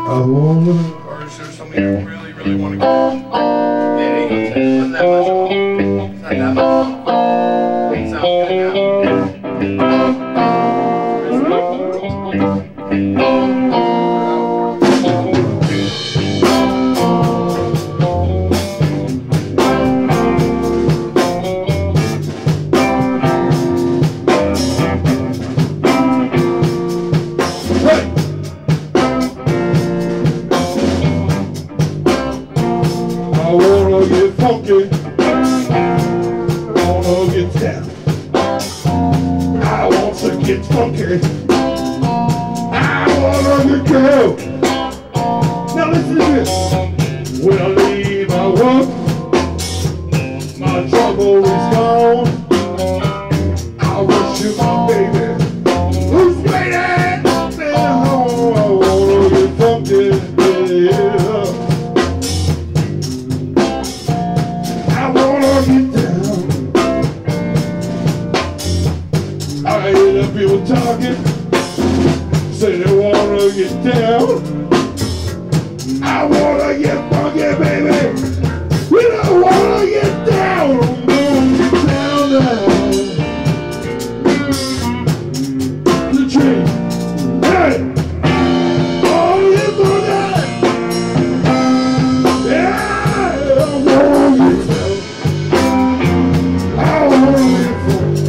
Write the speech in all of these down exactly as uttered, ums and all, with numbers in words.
I wanna. Or is there something you really, really want to go? Yeah, there you go. It wasn't that much off. It's not that much off. It sounds good now. Funky, wanna get down. I want to get funky. I wanna get down. Now listen to this. When I leave my work, my trouble is gone. I wish you my baby, who's waiting at home. I wanna get funky, yeah. I hear the people talking, say they wanna get down. I wanna get funky, baby. We don't wanna get down. I'm gonna get down now. The tree, hey, oh, you go down. Yeah, I wanna get down. I wanna get funky.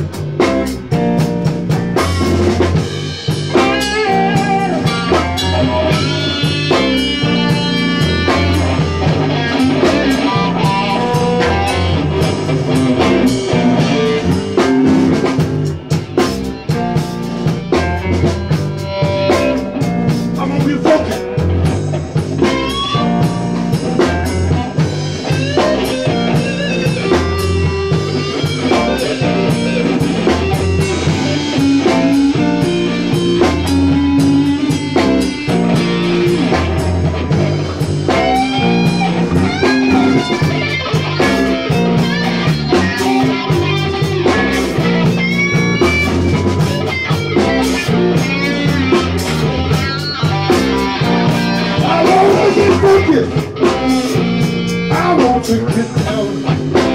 I want to get down.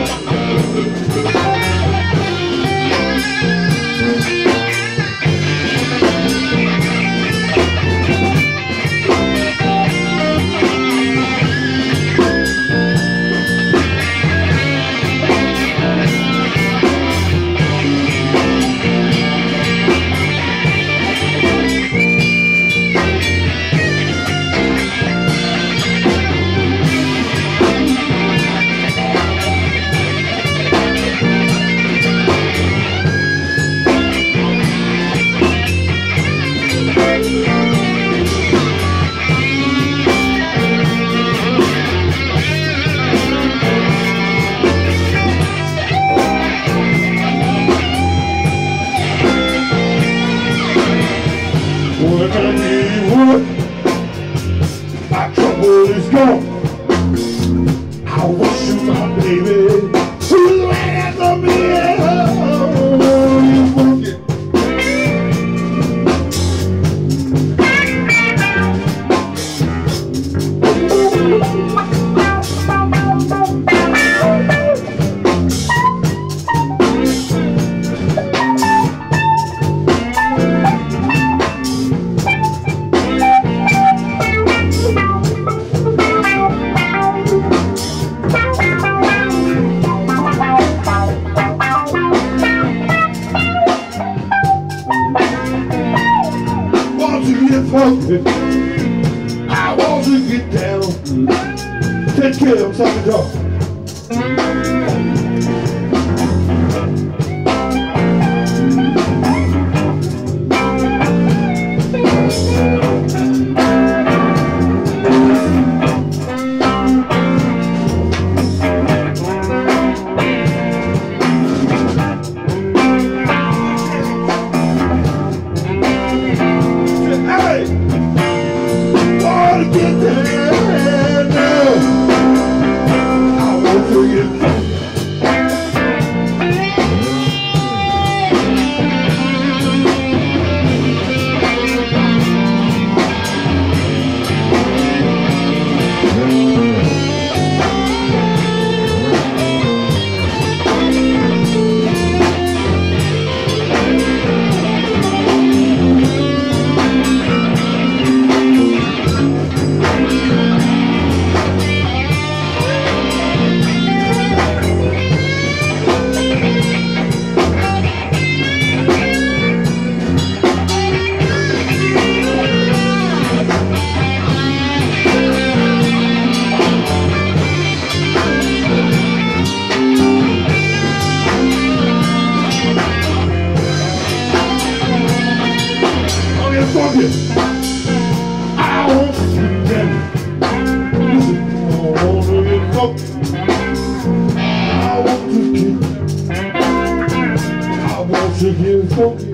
When I need work, my trouble is gone. I wish you my baby, who's waiting for me. Oh, you funky. Funky. I want to get down. Take care of something, dog. Get there now. I want to get funky.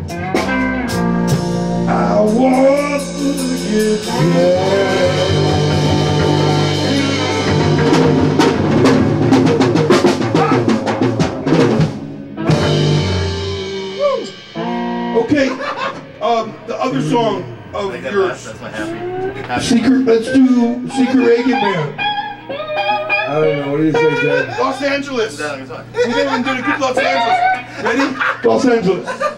I want to get drunk. Okay, um, the other song of Like that yours. last, that's my happy. happy. Secret, let's do Secret Reagan Man. I don't know, what do you say, Ted? Los Angeles. Is that like a song? We never did a good Los Angeles. Ready? Los Angeles.